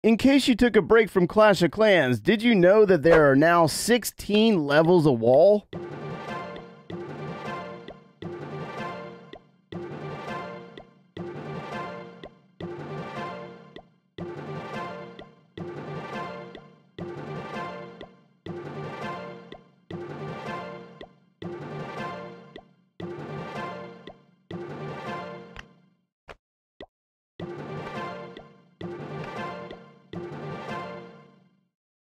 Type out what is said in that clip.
In case you took a break from Clash of Clans, did you know that there are now 16 levels of wall?